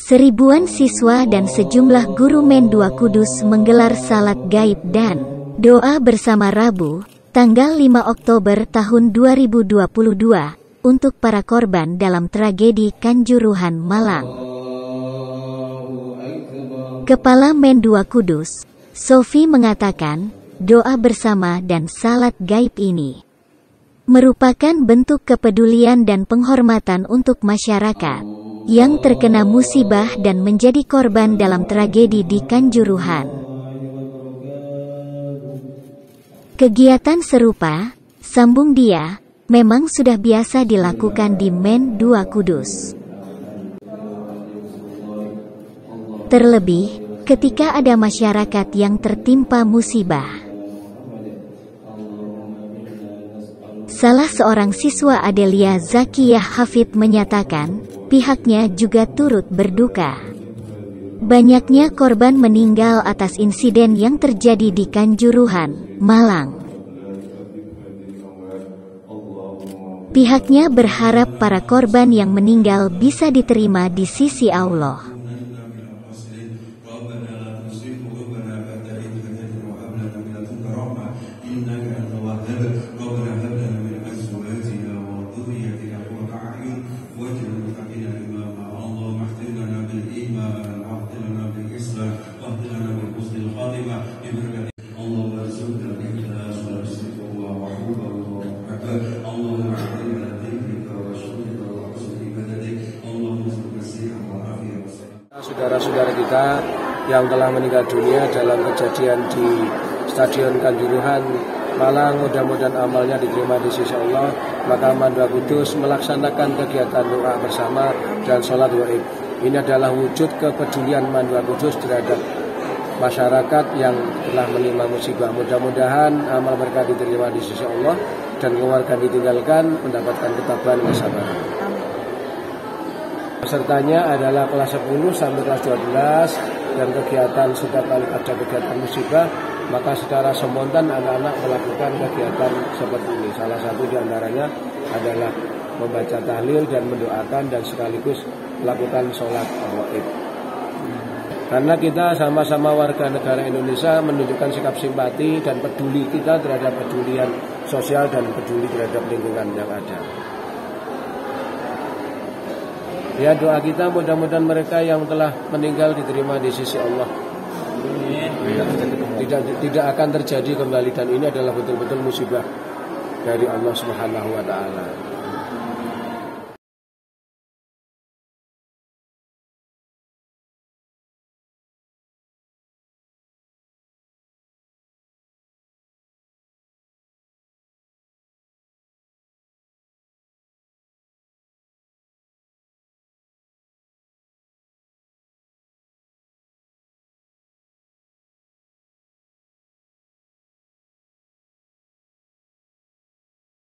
Seribuan siswa dan sejumlah guru Men2 Kudus menggelar salat gaib dan doa bersama Rabu, tanggal 5 Oktober tahun 2022, untuk para korban dalam tragedi Kanjuruhan, Malang. Kepala Men2 Kudus, Sofi, mengatakan, doa bersama dan salat gaib ini merupakan bentuk kepedulian dan penghormatan untuk masyarakat yang terkena musibah dan menjadi korban dalam tragedi di Kanjuruhan. Kegiatan serupa, sambung dia, memang sudah biasa dilakukan di Men2 Kudus. Terlebih, ketika ada masyarakat yang tertimpa musibah. Salah seorang siswa Adelia Zakiyah Hafid menyatakan, pihaknya juga turut berduka. Banyaknya korban meninggal atas insiden yang terjadi di Kanjuruhan, Malang. Pihaknya berharap para korban yang meninggal bisa diterima di sisi Allah. Saudara-saudara kita yang telah meninggal dunia dalam kejadian di Stadion Kanjuruhan, Malang, mudah-mudahan amalnya diterima di sisi Allah. Maka Men2 Kudus melaksanakan kegiatan doa bersama dan sholat gaib. Ini adalah wujud kepedulian Men2 Kudus terhadap masyarakat yang telah menimpa musibah. Mudah-mudahan amal mereka diterima di sisi Allah dan keluarga ditinggalkan mendapatkan ketabahan dan kesabaran. Pesertanya adalah kelas 10 sampai kelas 12, dan kegiatan setiap kali ada kegiatan musibah, maka secara spontan anak-anak melakukan kegiatan seperti ini. Salah satu diantaranya adalah membaca tahlil dan mendoakan dan sekaligus melakukan sholat gaib. Karena kita sama-sama warga negara Indonesia menunjukkan sikap simpati dan peduli kita terhadap pedulian sosial dan peduli terhadap lingkungan yang ada. Ya, doa kita mudah-mudahan mereka yang telah meninggal diterima di sisi Allah. Tidak akan terjadi kembali, dan ini adalah betul-betul musibah dari Allah Subhanahu wa Ta'ala.